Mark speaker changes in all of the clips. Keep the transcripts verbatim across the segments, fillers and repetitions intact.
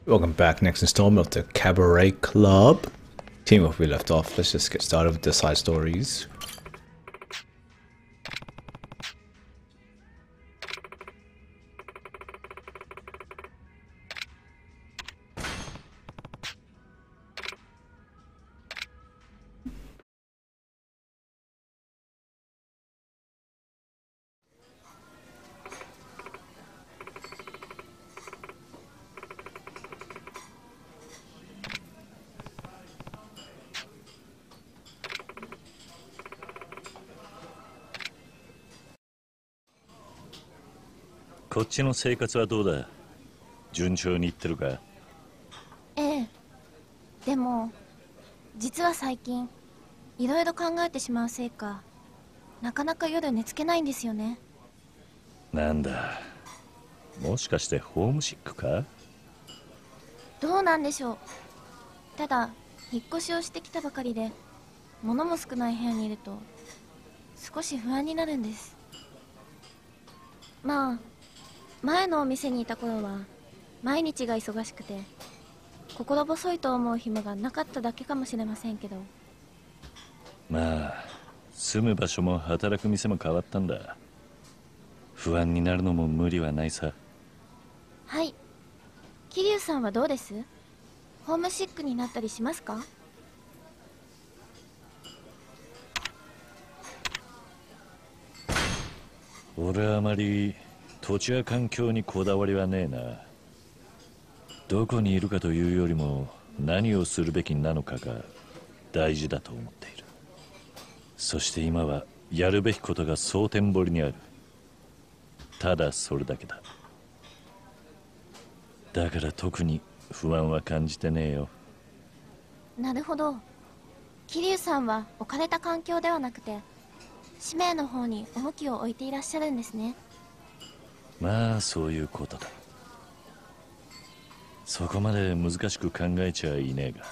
Speaker 1: Welcome back. Next installment of the Cabaret Club. Team where we left off. Let's just get started with the side stories.
Speaker 2: こっちの生活はどうだ？順調にいってるか？
Speaker 3: ええ。でも実は最近いろいろ考えてしまうせいか、なかなか夜寝つけないんですよね。
Speaker 2: なんだ、もしかしてホームシックか？
Speaker 3: どうなんでしょう。ただ引っ越しをしてきたばかりで物も少ない部屋にいると少し不安になるんです。まあ前のお店にいた頃は毎日が忙しくて心細いと思う暇がなかっただけかもしれませんけど。
Speaker 2: まあ住む場所も働く店も変わったんだ。不安になるのも無理はないさ。
Speaker 3: はい。桐生さんはどうです？ホームシックになったりしますか？
Speaker 2: 俺はあまり土地や環境にこだわりはねえな。どこにいるかというよりも何をするべきなのかが大事だと思っている。そして今はやるべきことが蒼天堀にある。ただそれだけだ。だから特に不安は感じてねえよ。
Speaker 3: なるほど。桐生さんは置かれた環境ではなくて使命の方に重きを置いていらっしゃるんですね。
Speaker 2: まあそういうことだ。そこまで難しく考えちゃいねえが。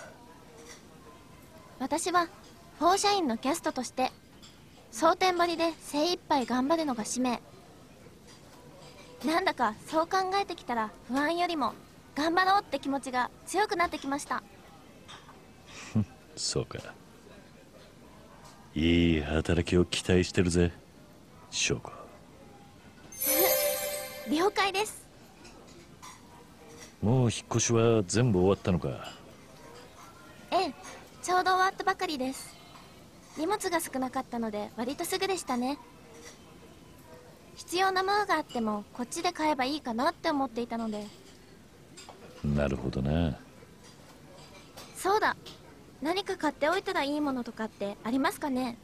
Speaker 3: 私はフォーシャインのキャストとして蒼天堀で精一杯頑張るのが使命。なんだかそう考えてきたら不安よりも頑張ろうって気持ちが強くなってきました。
Speaker 2: そうか。いい働きを期待してるぜ、翔子。
Speaker 3: 了解です。
Speaker 2: もう引っ越しは全部終わったのか？
Speaker 3: ええ、ちょうど終わったばかりです。荷物が少なかったので割とすぐでしたね。必要なものがあってもこっちで買えばいいかなって思っていたので。
Speaker 2: なるほどな。
Speaker 3: そうだ、何か買っておいたらいいものとかってありますかね？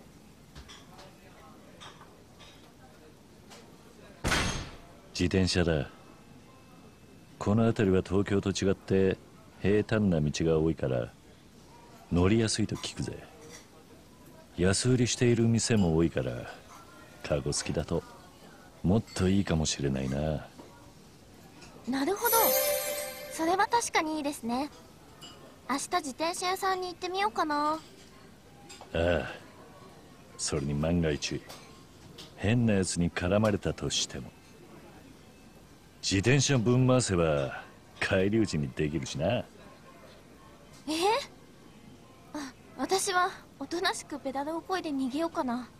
Speaker 2: 自転車だ。この辺りは東京と違って平坦な道が多いから乗りやすいと聞くぜ。安売りしている店も多いからカゴ付きだともっといいかもしれないな。
Speaker 3: なるほど、それは確かにいいですね。明日自転車屋さんに行ってみようかな。
Speaker 2: ああ、それに万が一変なやつに絡まれたとしても自転車ぶん回せば返り討ちにできるしな。
Speaker 3: えあ、私はおとなしくペダルを漕いで逃げようかな。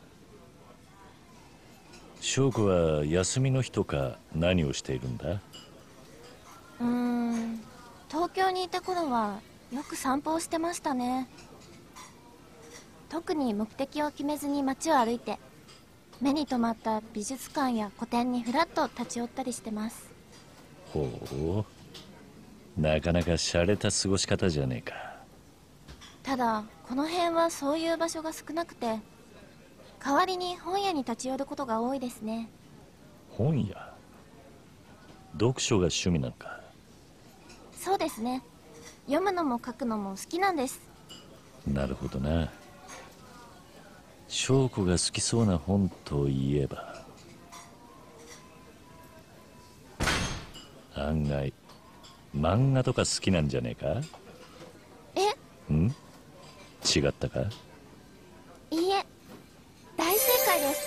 Speaker 2: 翔子は休みの日とか何をしているんだ？
Speaker 3: うーん、東京にいた頃はよく散歩をしてましたね。特に目的を決めずに街を歩いて目に留まった美術館や古典にふらっと立ち寄ったりしてます。
Speaker 2: ほう、なかなか洒落た過ごし方じゃねえか。
Speaker 3: ただこの辺はそういう場所が少なくて代わりに本屋に立ち寄ることが多いですね。
Speaker 2: 本屋？読書が趣味なのか？
Speaker 3: そうですね。読むのも書くのも好きなんです。
Speaker 2: なるほどな。翔子が好きそうな本といえば案外漫画とか好きなんじゃねえか？
Speaker 3: え？
Speaker 2: ん？違ったか？
Speaker 3: いいえ、大正解です。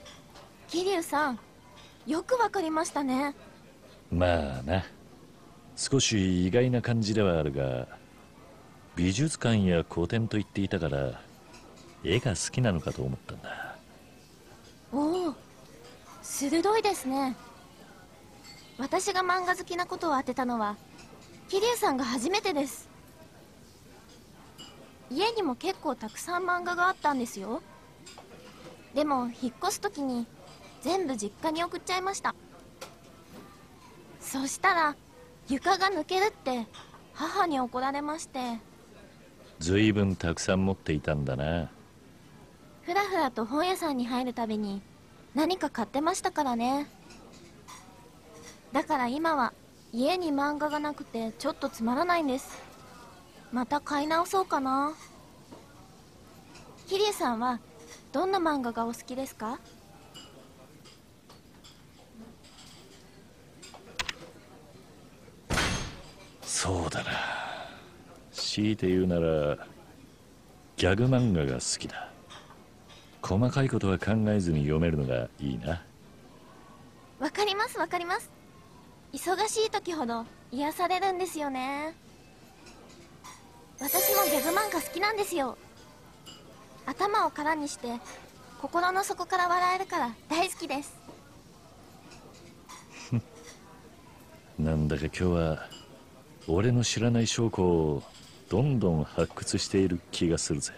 Speaker 3: 桐生さん、よくわかりましたね。
Speaker 2: まあな、 少し意外な感じではあるが、美術館や古典と言っていたから絵が好きなのかと思ったんだ。
Speaker 3: おお、鋭いですね。私が漫画好きなことを当てたのは桐生さんが初めてです。家にも結構たくさん漫画があったんですよ。でも引っ越す時に全部実家に送っちゃいました。そしたら床が抜けるって母に怒られまして。
Speaker 2: ずいぶんたくさん持っていたんだな。
Speaker 3: ふらふらと本屋さんに入るたびに何か買ってましたからね。だから今は家に漫画がなくてちょっとつまらないんです。また買い直そうかな。桐生さんはどんな漫画がお好きですか？
Speaker 2: そうだな、強いて言うならギャグ漫画が好きだ。細かいことは考えずに読めるのがいいな。
Speaker 3: わかりますわかります。忙しい時ほど癒されるんですよね。私もギャグ漫画好きなんですよ。頭を空にして心の底から笑えるから大好きです。
Speaker 2: なんだか今日は俺の知らない証拠をどんどん発掘している気がするぜ。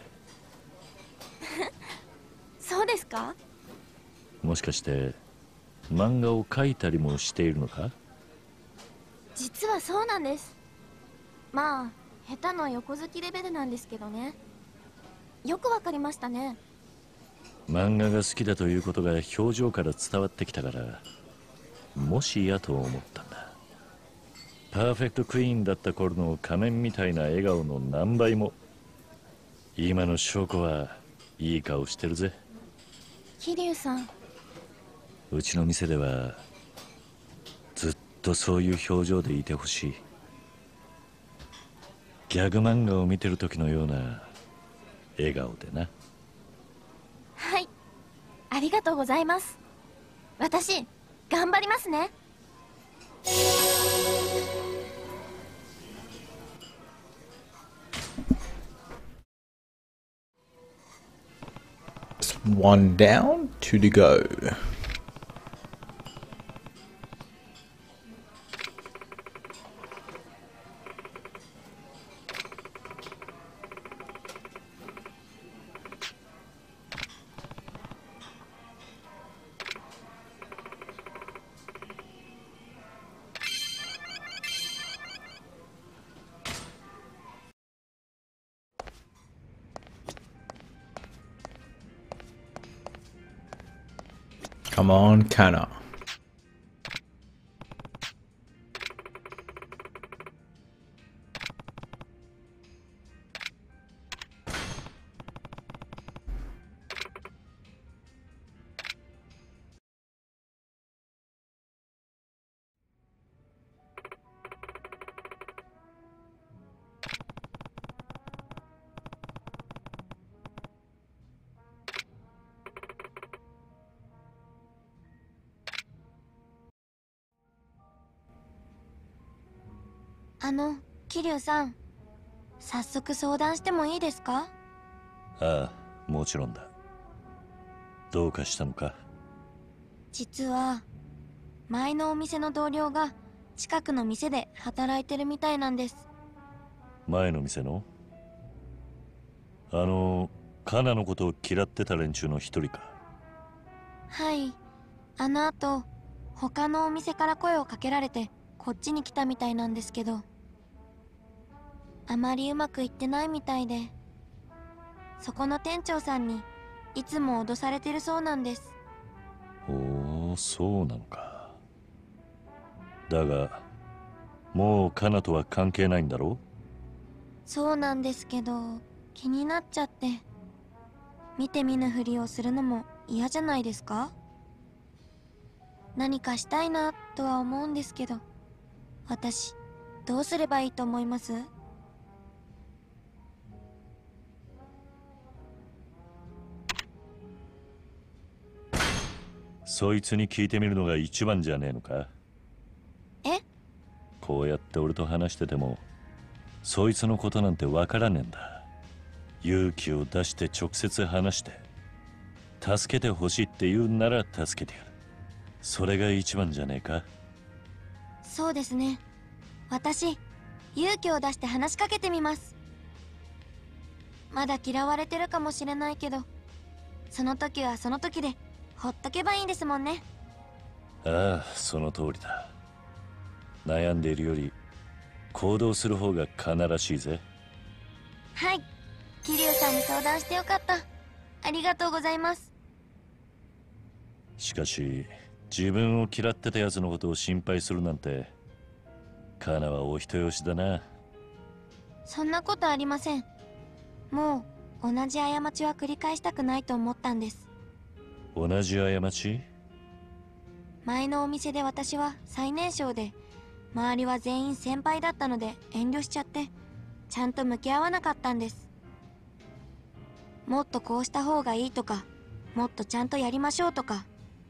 Speaker 3: そうですか？
Speaker 2: もしかして漫画を描いたりもしているのか？
Speaker 3: 実はそうなんです。まあ下手の横好きレベルなんですけどね。よくわかりましたね。
Speaker 2: 漫画が好きだということが表情から伝わってきたから、もしやと思ったんだ。パーフェクトクイーンだった頃の仮面みたいな笑顔の何倍も。今の証拠はいい顔してるぜ。
Speaker 3: 桐生さん、
Speaker 2: うちの店ではずっとそういう表情でいてほしい。ギャグ漫画を見てる時のような笑顔でな。
Speaker 3: はい、ありがとうございます。私頑張りますね。
Speaker 1: One down, two to go. Come on, Kana.
Speaker 3: あの桐生さん、早速相談してもいいですか？
Speaker 2: ああ、もちろんだ。どうかしたのか？
Speaker 3: 実は前のお店の同僚が近くの店で働いてるみたいなんです。
Speaker 2: 前の店のあのカナのことを嫌ってた連中の一人か？
Speaker 3: はい、あのあと他のお店から声をかけられてこっちに来たみたいなんですけど、あまりうまくいってないみたいで、そこの店長さんにいつも脅されてるそうなんです。
Speaker 2: おお、そうなのか。だがもうカナとは関係ないんだろう？
Speaker 3: そうなんですけど、気になっちゃって。見て見ぬふりをするのも嫌じゃないですか？何かしたいなとは思うんですけど、私どうすればいいと思います？
Speaker 2: そいつに聞いてみるのが一番じゃねえのか？
Speaker 3: え？
Speaker 2: こうやって俺と話しててもそいつのことなんてわからねえんだ。勇気を出して直接話して助けてほしいって言うなら助けてやる。それが一番じゃねえか。
Speaker 3: そうですね。私勇気を出して話しかけてみます。まだ嫌われてるかもしれないけど、その時はその時でほっとけばいいんですもんね。
Speaker 2: ああ、その通りだ。悩んでいるより行動する方が必らしいぜ。
Speaker 3: はい、桐生さんに相談してよかった。ありがとうございます。
Speaker 2: しかし自分を嫌ってたやつのことを心配するなんてカナはお人よしだな。
Speaker 3: そんなことありません。もう同じ過ちは繰り返したくないと思ったんです。
Speaker 2: 同じ過ち？
Speaker 3: 前のお店で私は最年少で、周りは全員先輩だったので遠慮しちゃって、ちゃんと向き合わなかったんです。もっとこうした方がいいとか、もっとちゃんとやりましょうとか、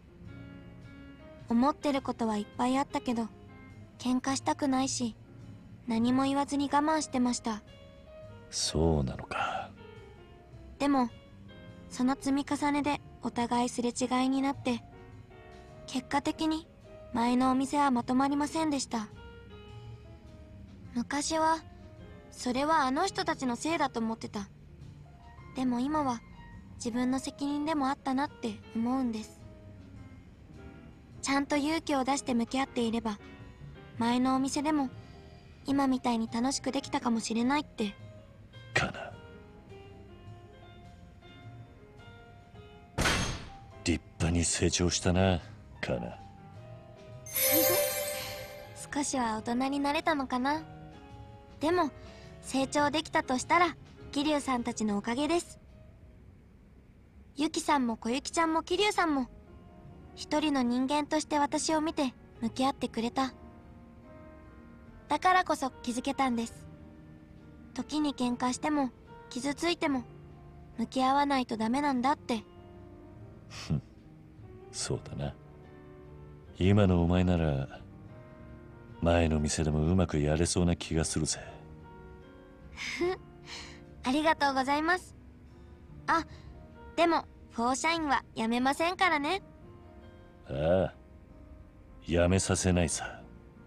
Speaker 3: 思ってることはいっぱいあったけど、喧嘩したくないし、何も言わずに我慢してました。
Speaker 2: そうなのか。
Speaker 3: でもその積み重ねでお互いすれ違いになって、結果的に前のお店はまとまりませんでした。昔はそれはあの人たちのせいだと思ってた。でも今は自分の責任でもあったなって思うんです。ちゃんと勇気を出して向き合っていれば、前のお店でも今みたいに楽しくできたかもしれないって。
Speaker 2: カナ、立派に成長したな、カナ。
Speaker 3: 少しは大人になれたのかな。でも成長できたとしたら桐生さんたちのおかげです。ユキさんも小雪ちゃんも桐生さんも一人の人間として私を見て向き合ってくれた。だからこそ気づけたんです。時に喧嘩しても傷ついても向き合わないとダメなんだって。
Speaker 2: そうだな。今のお前なら前の店でもうまくやれそうな気がするぜ。
Speaker 3: ありがとうございます。あ、でもフォーシャインはやめませんからね。
Speaker 2: ああ、やめさせないさ。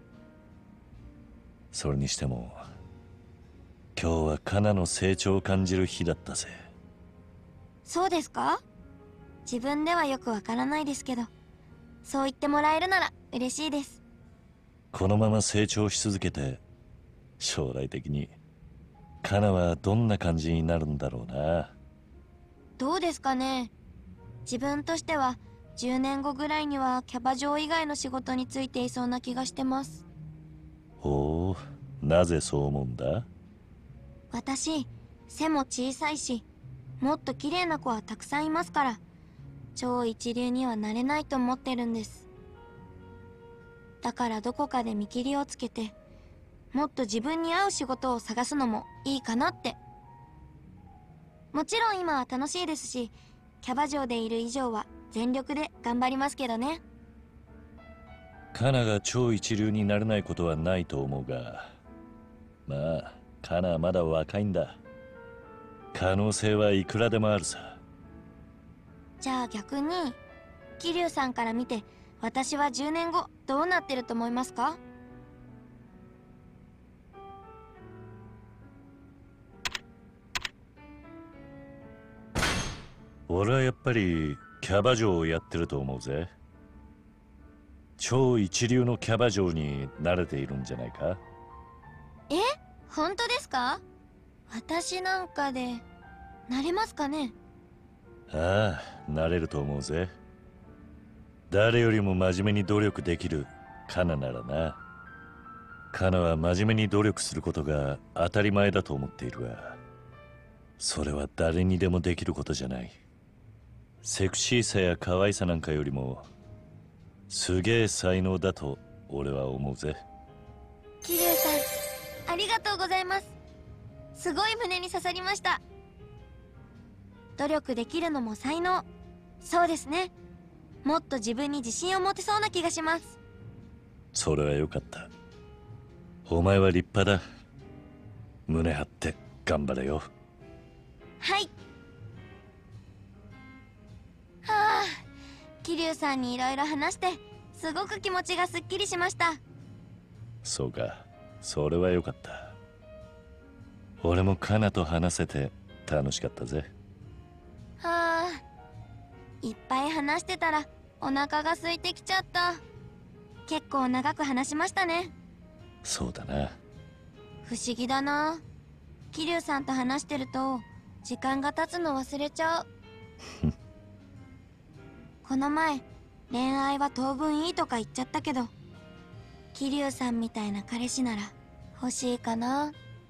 Speaker 2: それにしても今日はカナの成長を感じる日だったぜ。
Speaker 3: そうですか？自分ではよくわからないですけど、そう言ってもらえるなら嬉しいです。
Speaker 2: このまま成長し続けて将来的にカナはどんな感じになるんだろうな。
Speaker 3: どうですかね。自分としてはじゅうねんごぐらいにはキャバ嬢以外の仕事についていそうな気がしてます。
Speaker 2: ほう、なぜそう思うんだ？
Speaker 3: 私背も小さいし、もっと綺麗な子はたくさんいますから、超一流にはなれないと思ってるんです。だからどこかで見切りをつけて、もっと自分に合う仕事を探すのもいいかなって。もちろん今は楽しいですし、キャバ嬢でいる以上は全力で頑張りますけどね。
Speaker 2: カナが超一流になれないことはないと思うが、まあカナはまだ若いんだ。可能性はいくらでもあるさ。
Speaker 3: じゃあ逆に桐生さんから見て、私はじゅうねんごどうなってると思いますか？
Speaker 2: 俺はやっぱりキャバ嬢をやってると思うぜ。超一流のキャバ嬢に慣れているんじゃないか？
Speaker 3: え？本当ですか？私なんかでなれますかね？
Speaker 2: ああ、なれると思うぜ。誰よりも真面目に努力できるカナならな。カナは真面目に努力することが当たり前だと思っているが、それは誰にでもできることじゃない。セクシーさや可愛さなんかよりもすげえ才能だと俺は思うぜ。
Speaker 3: 桐生さん、ありがとうございます。すごい胸に刺さりました。努力できるのも才能。そうですね。もっと自分に自信を持てそうな気がします。
Speaker 2: それはよかった。 お前は立派だ。胸張って頑張れよ。
Speaker 3: はい。はあ、桐生さんにいろいろ話してすごく気持ちがすっきりしました。
Speaker 2: そうか、それはよかった。俺もカナと話せて楽しかったぜ。
Speaker 3: はあ、いっぱい話してたらお腹が空いてきちゃった。結構長く話しましたね。
Speaker 2: そうだな。
Speaker 3: 不思議だな。桐生さんと話してると時間が経つの忘れちゃう。この前恋愛は当分いいとか言っちゃったけど、桐生さんみたいな彼氏なら欲しいかな。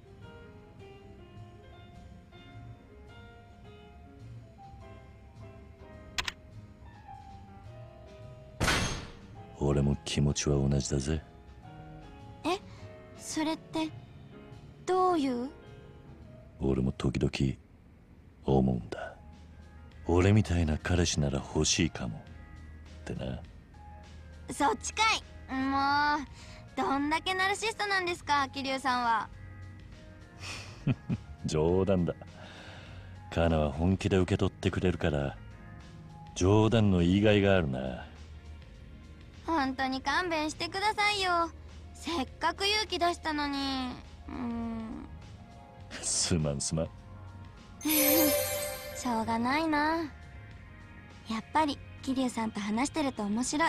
Speaker 2: 俺も気持ちは同じだぜ。
Speaker 3: え、それってどういう？
Speaker 2: 俺も時々思うんだ。俺みたいな彼氏なら欲しいかもってな。
Speaker 3: そっちかい。もうどんだけナルシストなんですか、桐生さんは。
Speaker 2: 冗談だ。カナは本気で受け取ってくれるから冗談の言いがいがあるな。
Speaker 3: 本当に勘弁してくださいよ。せっかく勇気出したのに。うーん
Speaker 2: すまんすまん。
Speaker 3: しょうがないな。やっぱり桐生さんと話してると面白い。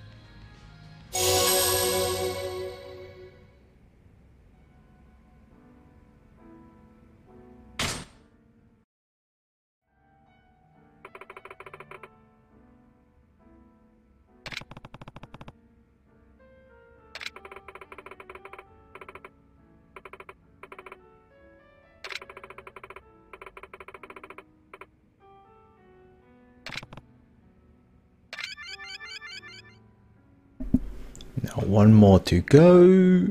Speaker 1: Now one more to go.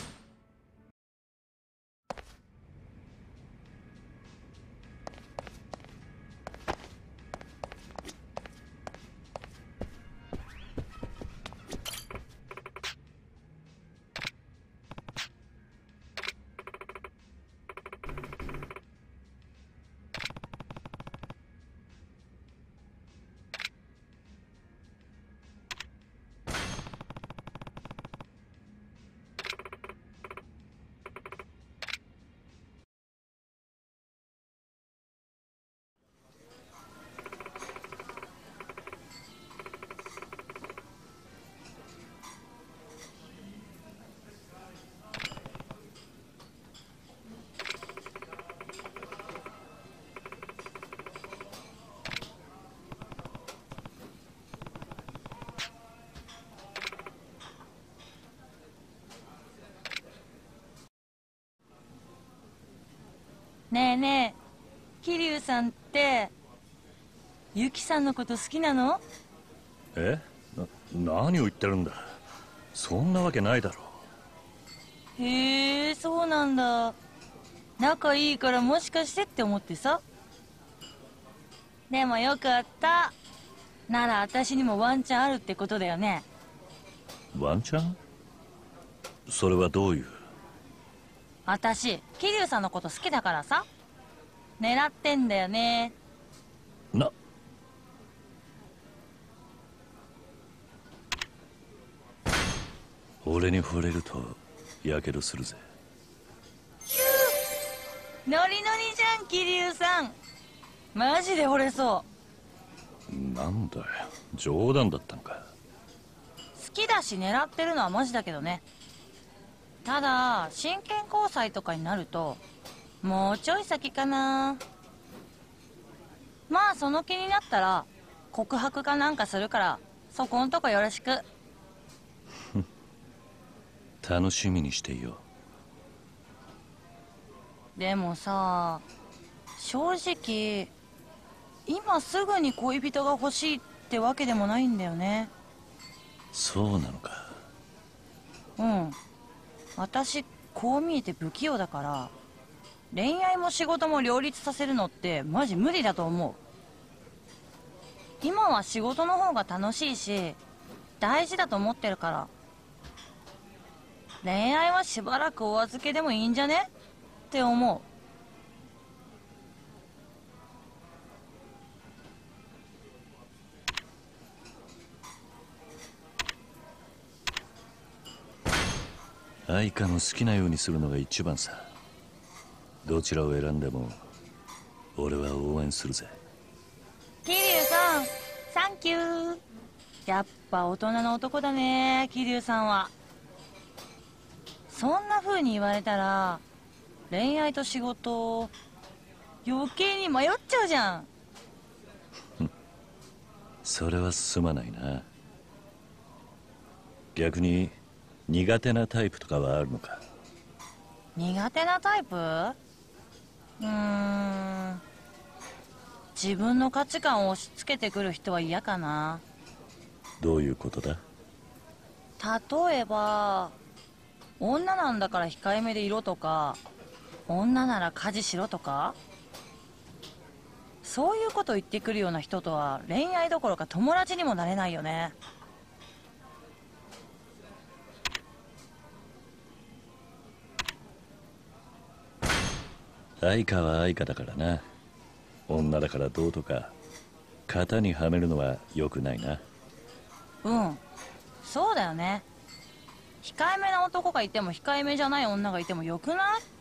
Speaker 4: ねえねえ、桐生さんってユキさんのこと好きなの？
Speaker 2: え？な、何を言ってるんだ。そんなわけないだろ。
Speaker 4: へえ、そうなんだ。仲いいからもしかしてって思ってさ。でもよかった。なら私にもワンチャンあるってことだよね。
Speaker 2: ワンチャン？それはどういう？
Speaker 4: 私桐生さんのこと好きだからさ、狙ってんだよね。
Speaker 2: な俺に触れるとやけどするぜ。
Speaker 4: ノリノリじゃん桐生さん。マジで惚れそう。
Speaker 2: なんだよ、冗談だったのか。
Speaker 4: 好きだし狙ってるのはマジだけどね。ただ真剣交際とかになるともうちょい先かな。まあその気になったら告白かなんかするからそこんとこよろしく。
Speaker 2: 楽しみにしていよ
Speaker 4: う。でもさ、正直今すぐに恋人が欲しいってわけでもないんだよね。
Speaker 2: そうなのか。
Speaker 4: うん、私こう見えて不器用だから恋愛も仕事も両立させるのってマジ無理だと思う。今は仕事の方が楽しいし大事だと思ってるから。 恋愛はしばらくお預けでもいいんじゃねって思う。
Speaker 2: 愛花の好きなようにするのが一番さ。どちらを選んでも俺は応援するぜ。
Speaker 4: 桐生さん、サンキュー。やっぱ大人の男だね、桐生さんは。そんな風に言われたら恋愛と仕事余計に迷っちゃうじゃん。
Speaker 2: それはすまないな。逆に苦手なタイプとかはあるのか？
Speaker 4: 苦手なタイプ？うーん、自分の価値観を押し付けてくる人は嫌かな。
Speaker 2: どういうことだ？
Speaker 4: 例えば女なんだから控えめでいろとか、女なら家事しろとか、そういうこと言ってくるような人とは恋愛どころか友達にもなれないよね。
Speaker 2: 愛花は愛花だからな。女だからどうとか型にはめるのは良くないな。
Speaker 4: うん、そうだよね。控えめな男がいても控えめじゃない女がいてもよくない？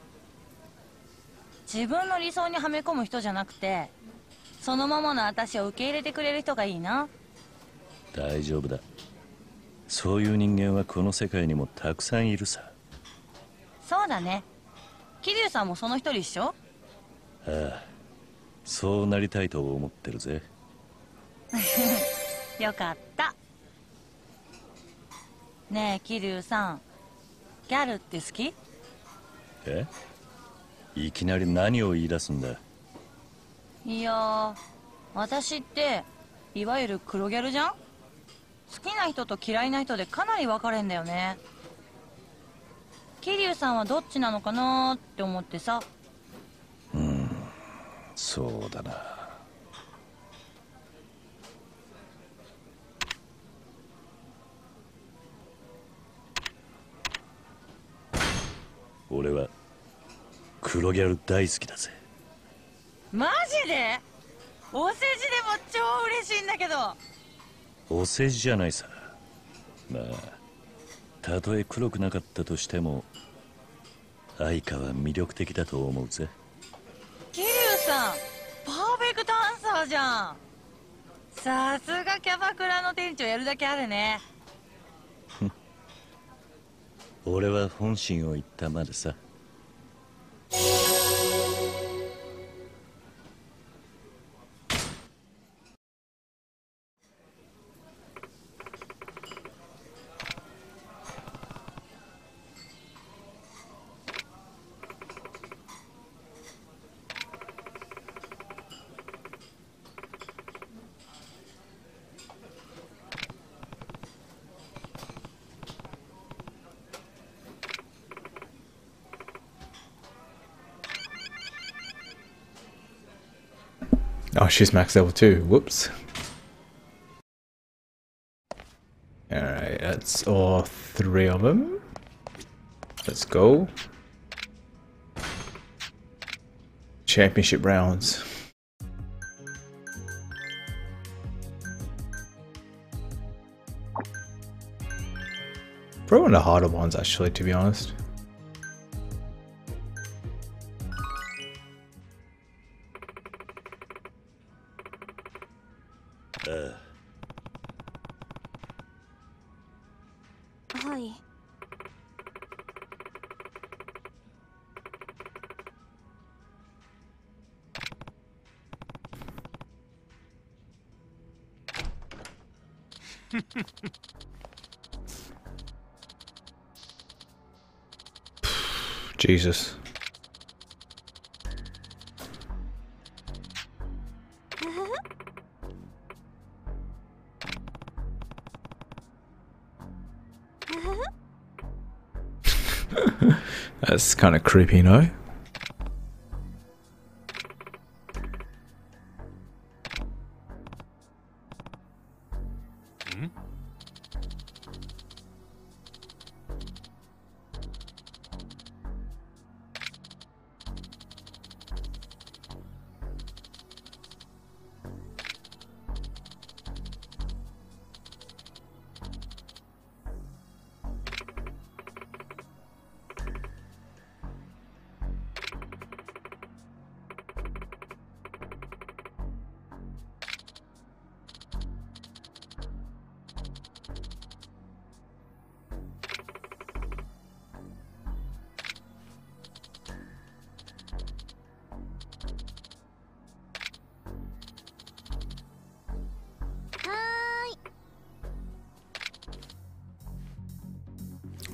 Speaker 4: 自分の理想にはめ込む人じゃなくて、そのままの私を受け入れてくれる人がいいな。
Speaker 2: 大丈夫だ。そういう人間はこの世界にもたくさんいるさ。
Speaker 4: そうだね。桐生さんもその一人っしょ？
Speaker 2: ああ、そうなりたいと思ってるぜ。
Speaker 4: よかった。ねえ桐生さん、ギャルって好き？
Speaker 2: え？いきなり何を言い出すんだ？
Speaker 4: いやー、私っていわゆる黒ギャルじゃん。好きな人と嫌いな人でかなり分かれんだよね。桐生さんはどっちなのかなーって思ってさ。
Speaker 2: うん、そうだな。俺は黒ギャル大好きだぜ。
Speaker 4: マジで？お世辞でも超嬉しいんだけど。
Speaker 2: お世辞じゃないさ。まあたとえ黒くなかったとしても愛花は魅力的だと思うぜ。
Speaker 4: 桐生さん、パーフェクトアンサーじゃん。さすがキャバクラの店長、やるだけあるね。
Speaker 2: 俺は本心を言ったまでさ。
Speaker 1: Oh, she's max level two. Whoops. Alright, that's all three of them. Let's go. Championship rounds. Probably one of the harder ones, actually, to be honest.
Speaker 2: Uh.
Speaker 3: はい。
Speaker 1: Jesus. That's kind of creepy, no?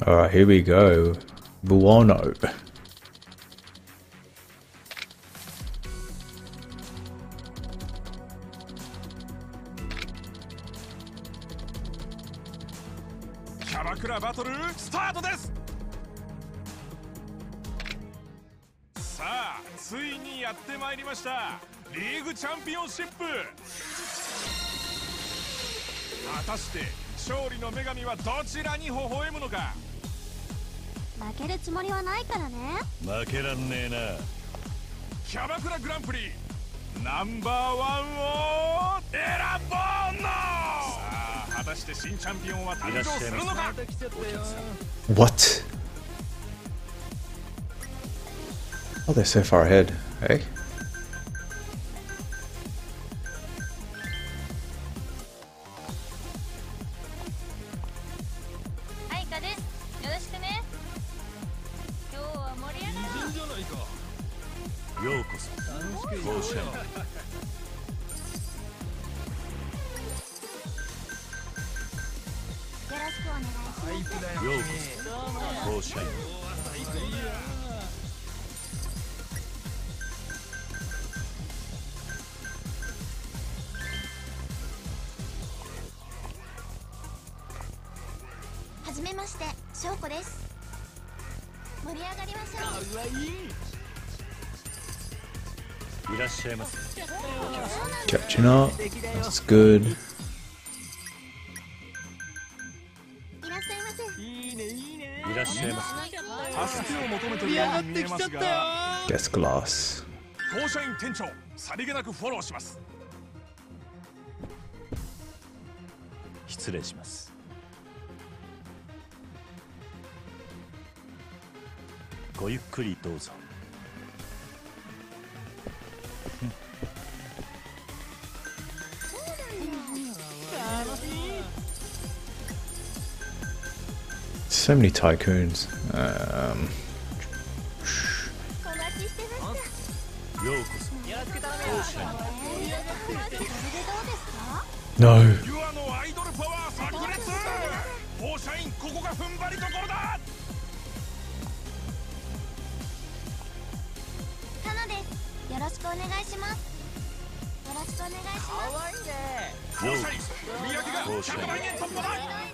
Speaker 1: Alright, here we go. Buono.
Speaker 5: キャバクラバトルスタートです。さあ、ついにやってまいりました。リーグチャンピオンシップ。果たして勝利の女神はどちらに微笑むのか。
Speaker 3: 負けるつもりはないからね。
Speaker 2: 負けらんねえな。
Speaker 5: キャバクラグランプリナンバーワンを選ぼうの。さあ、果たして新チャンピオンは誕生するのか。
Speaker 1: What? Oh, they're so far ahead. Hey?
Speaker 4: アイカです。よろしくね。今日は盛り上がる。
Speaker 2: ようこそ当社に。
Speaker 3: よろしくお願いします。
Speaker 2: ようこそ当社に。
Speaker 3: はじめまして、翔子です。盛り上がりましょう。
Speaker 2: いらっしゃいませ。
Speaker 1: Catching up. That's good.
Speaker 3: いらっしゃいませ。
Speaker 2: いらっしゃいませ。
Speaker 5: 助けを求めてるように見えますが、
Speaker 1: Guest glass.
Speaker 5: 当社員店長さりげなくフォローします。
Speaker 2: 失礼します。ごゆっくりどうぞ。
Speaker 1: So many tycoons. Um,
Speaker 3: お待ちしてまし
Speaker 2: ようこそ当社に。
Speaker 3: た。これでどうですか？
Speaker 1: no.
Speaker 5: ユアのアイドルパワー炸裂。当社員ここが踏ん張りどころだ。
Speaker 3: カナです。よろしくお願いします。よろしくお願いします。
Speaker 5: 当社員売上がひゃくまんえん突破だ。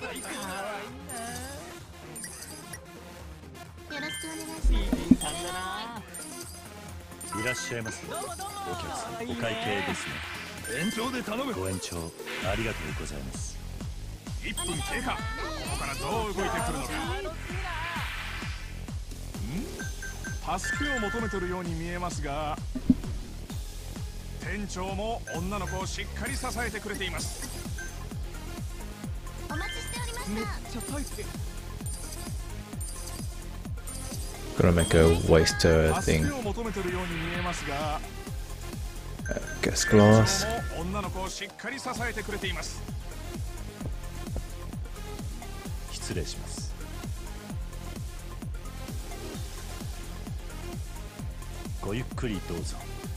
Speaker 3: よろしくお願いします。
Speaker 2: いらっしゃいませ。お客さん、お会計ですね。
Speaker 5: 延長で頼む。
Speaker 2: ご延長ありがとうございます。
Speaker 5: いっぷん経過。ここからどう動いてくるのか。ん？助けを求めてるように見えますが、店長も女の子をしっかり支えてくれています。
Speaker 3: お待ちしておりました。
Speaker 1: Gonna make a waster
Speaker 5: 助
Speaker 1: thing.
Speaker 5: けを求めてるように見えますが、
Speaker 1: Guest
Speaker 5: 店
Speaker 1: glass.
Speaker 5: 長も女の子をしっかり支えてくれています。
Speaker 2: 失礼します。ごゆっくりどうぞ。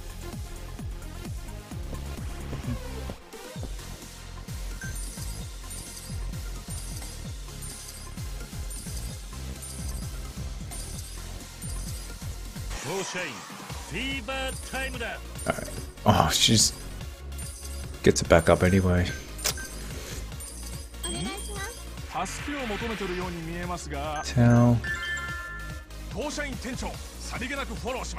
Speaker 2: 当社員フィーバータイムだ。
Speaker 1: Oh, she just gets it back up anyway.
Speaker 3: お願いします。
Speaker 5: 助けを求めてるように見えますが、
Speaker 1: Tell.
Speaker 5: 当社員店長さりげなくフォローします。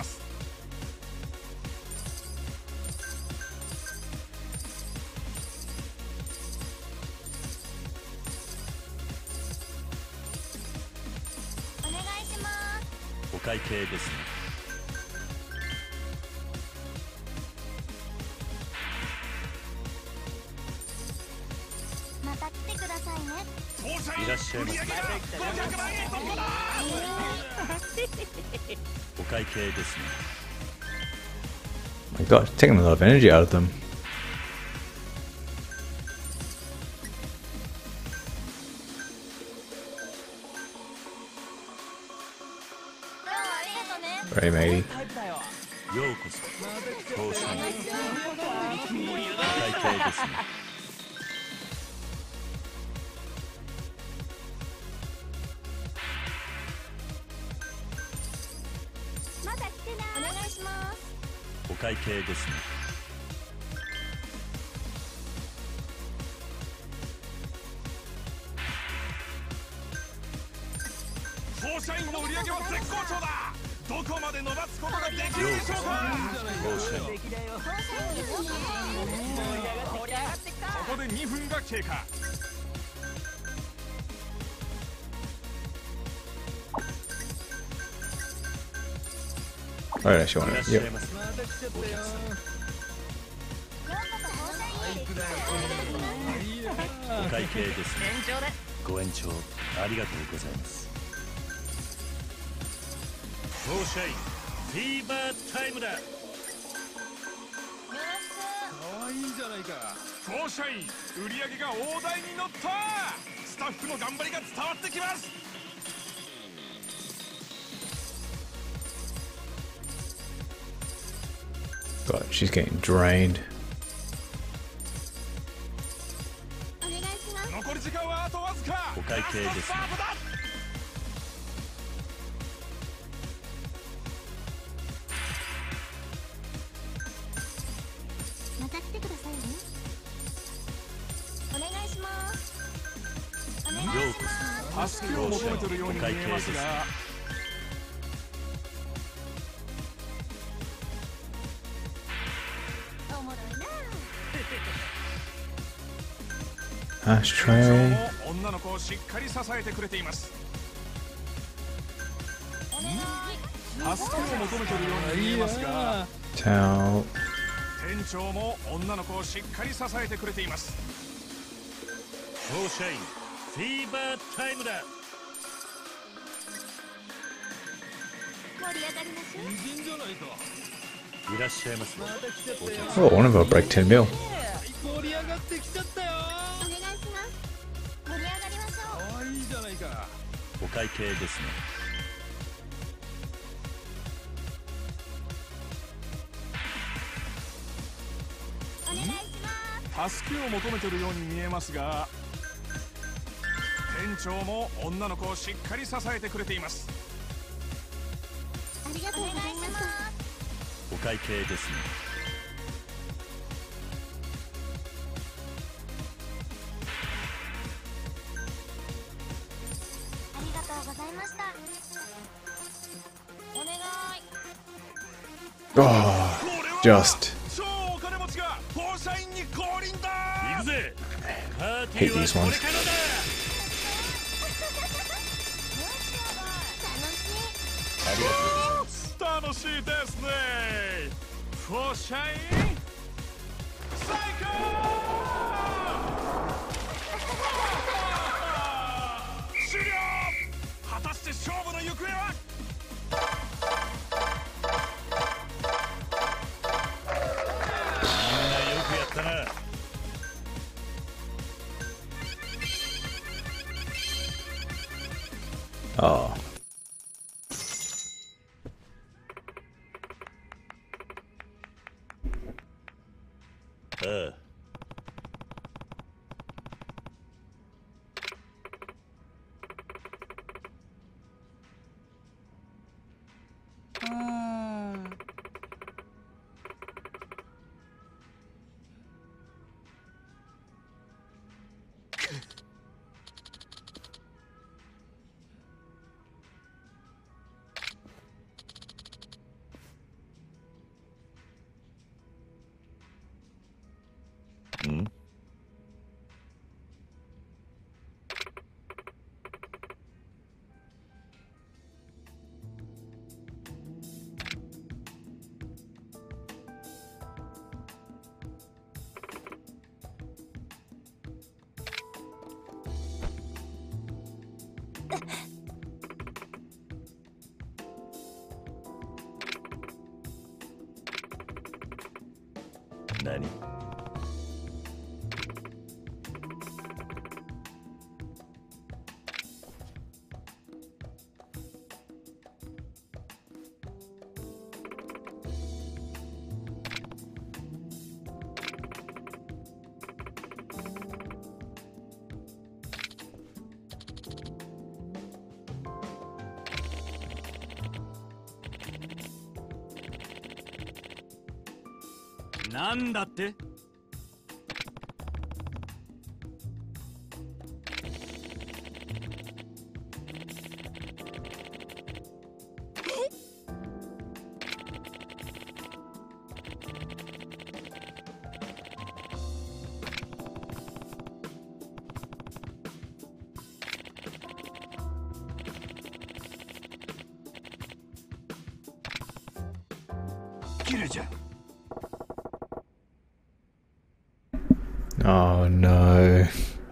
Speaker 3: お願いします。
Speaker 2: お会計ですね。
Speaker 3: また来てくださいね。
Speaker 5: 当社員
Speaker 2: いらっしゃいませ。
Speaker 5: 売上がごひゃくまんえん突破だ。
Speaker 2: お会計ですね。
Speaker 1: My god, taking a lot of energy out of them.
Speaker 3: どうもありがとね。
Speaker 1: Right, matey.
Speaker 2: ようこそ当社に。お会計ですね。 会計ですね。
Speaker 5: 総社員の売り上げは絶好調だ。どこまで伸ばすことができるでしょうか。
Speaker 2: 総社員
Speaker 5: ここでにふんが経過。
Speaker 1: Alright, actually
Speaker 2: い
Speaker 1: want
Speaker 2: らっ
Speaker 1: to.
Speaker 2: しゃい
Speaker 1: Yep.
Speaker 2: ますね。お客様。お会計ですね。ご延長ありがとうございます。総社員フィーバータイムだ。
Speaker 5: 可愛いじゃないか。総社員売り上げが大台に乗った。スタッフの頑張りが伝わってきます。
Speaker 1: God, she's getting drained.
Speaker 5: 残り時間はあとわずか。
Speaker 2: お会計ですね。
Speaker 5: ラストスタートだ。
Speaker 3: また来てくださいね。お願いします。お願い
Speaker 2: ようこ
Speaker 3: します。
Speaker 5: 助けを求めてるように見えますが、
Speaker 3: おもろいな。
Speaker 1: Ashtray.
Speaker 5: も女の子をしっかり支えてくれています。助けを求めてるように見えますが、
Speaker 1: Towel.
Speaker 5: 店長も女の子をしっかり支えてくれています。
Speaker 2: 総社員フィーバータイムだ。
Speaker 3: 盛り上がりましょう。
Speaker 2: いらっしゃいますね。お客様。
Speaker 1: Oh, one of them broke ten mil.
Speaker 3: お願いします。盛り上がりましょう。
Speaker 2: お会計ですね。
Speaker 3: お願いします。
Speaker 5: 助けを求めてるように見えますが、店長も女の子をしっかり支えてくれています。
Speaker 3: ありがとうございます。
Speaker 2: お会計ですね。
Speaker 3: ありがとうございました。お願い。
Speaker 1: Oh,
Speaker 5: これは
Speaker 1: just
Speaker 5: 超お金持ちが総社員に降臨だ。
Speaker 2: 行くぜ。パーティ
Speaker 1: hate
Speaker 2: ーは
Speaker 1: these
Speaker 2: こ
Speaker 1: ones.
Speaker 2: れからだ。ありがとうございます。
Speaker 5: 楽しいですね。総社員最高。終了。果たして勝負の行方は。
Speaker 2: みんなよくやったな。
Speaker 1: oh.
Speaker 2: ああ。
Speaker 4: うーん。
Speaker 2: ん？何？
Speaker 5: なんだって。キルじゃ。
Speaker 1: Oh no.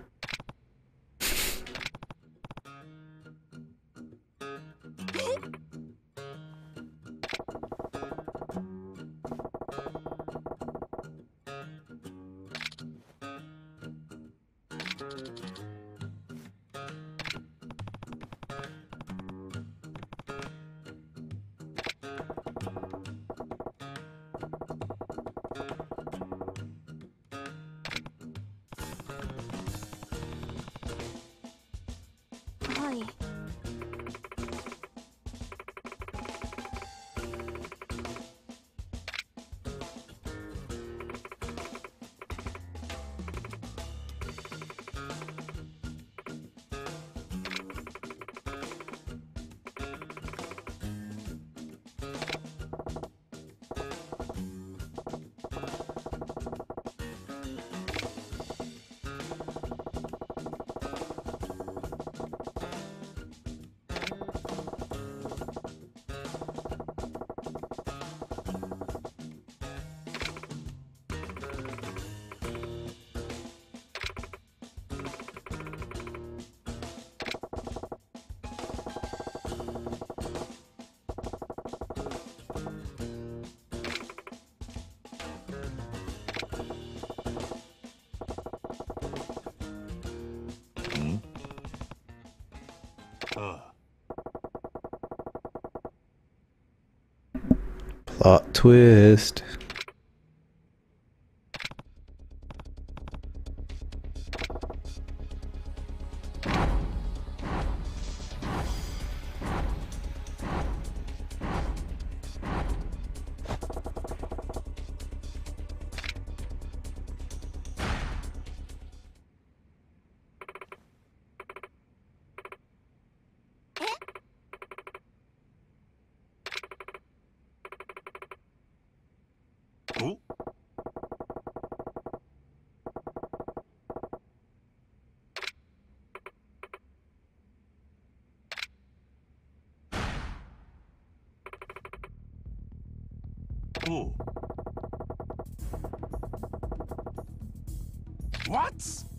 Speaker 1: Plot twist.
Speaker 5: Oh. What?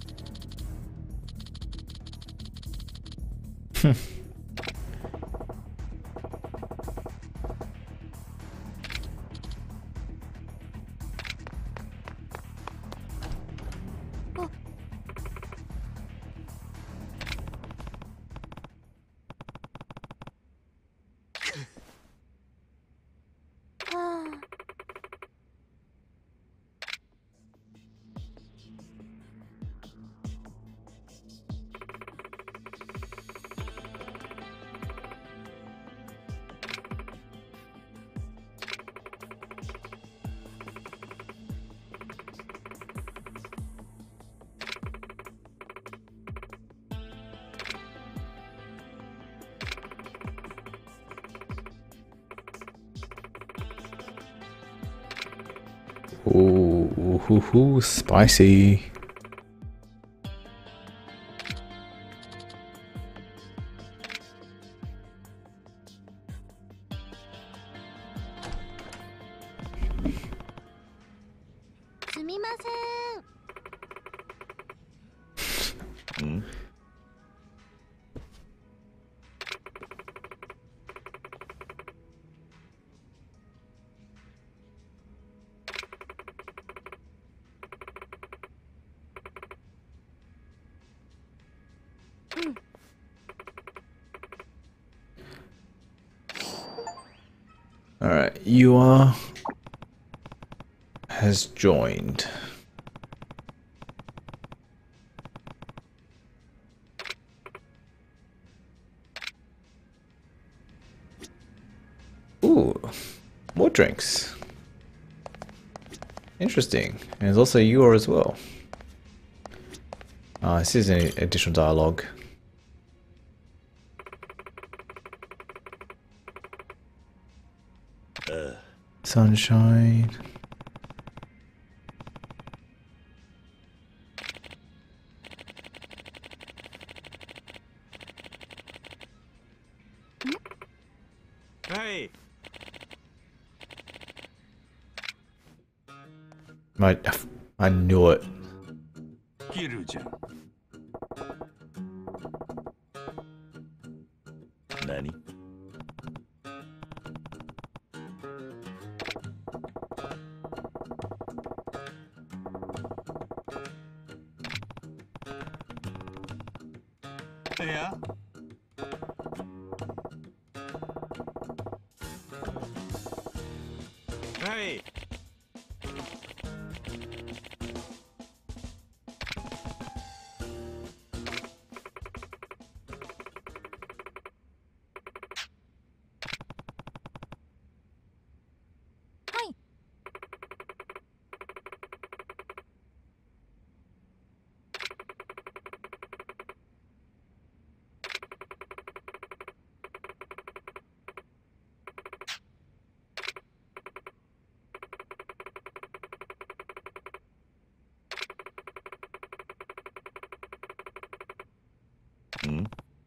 Speaker 5: Ooh, hoo, hoo, spicy. Alright, Yua has joined. Ooh, more drinks.
Speaker 1: Interesting. And there's also Yor as well. Ah, this is an additional dialogue.
Speaker 2: Uh.
Speaker 1: Sunshine.
Speaker 5: Hey.
Speaker 1: I, I knew it.
Speaker 5: キルじゃん。
Speaker 2: 何？
Speaker 5: いや。はい。
Speaker 2: ん？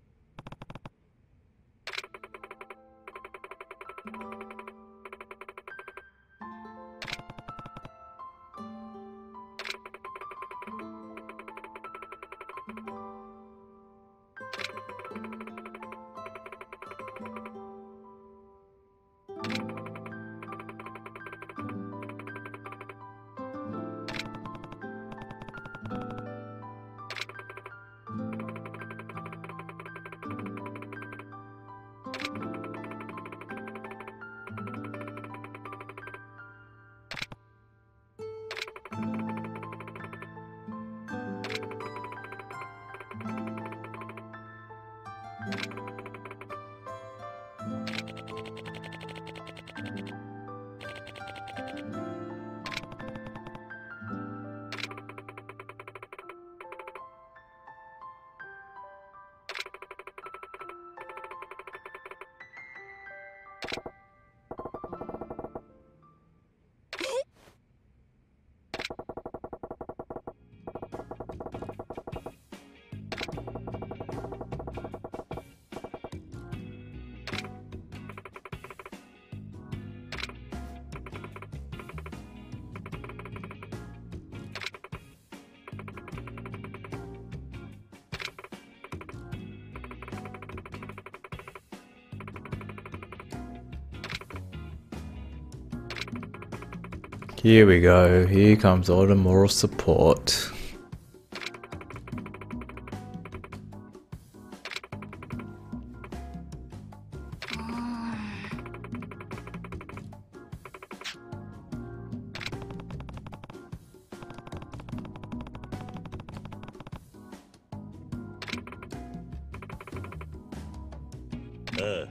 Speaker 1: Here we go. Here comes all the moral support.
Speaker 2: Uh.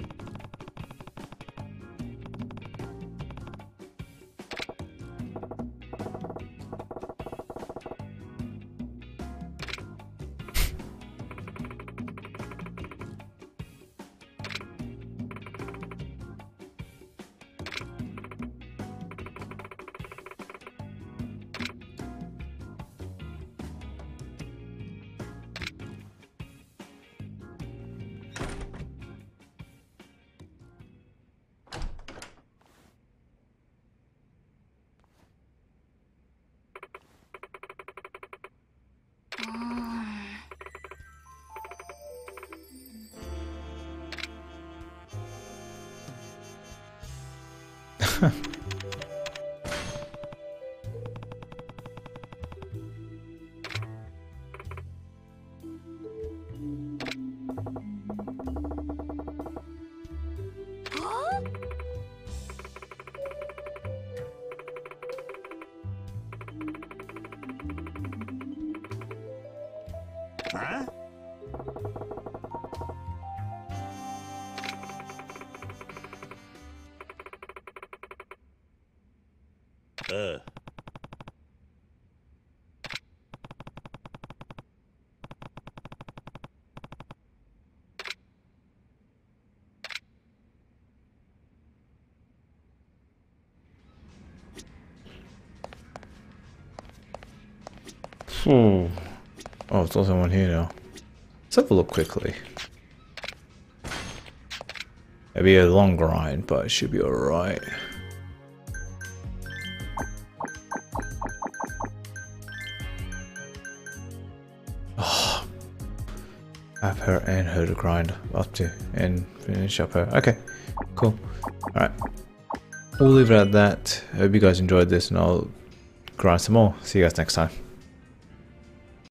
Speaker 5: Huh?
Speaker 2: Uh.
Speaker 1: Oh, there's also one here now. Let's have a look quickly. It'll be a long grind, but it should be alright. Oh, have her and her to grind up to and finish up her. Okay, cool. Alright. We'll leave it at that. I hope you guys enjoyed this and I'll grind some more. See you guys next time.